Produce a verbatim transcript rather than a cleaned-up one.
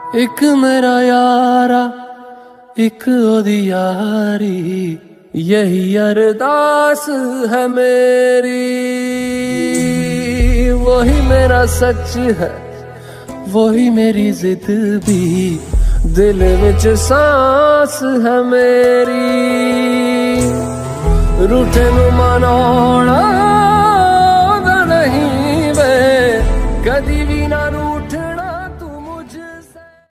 एक मेरा यारा एक ओदी यारी, यही अरदास है मेरी। वही मेरा सच है, वही मेरी जिद भी, दिल विच सांस है मेरी। रूठे नू मानो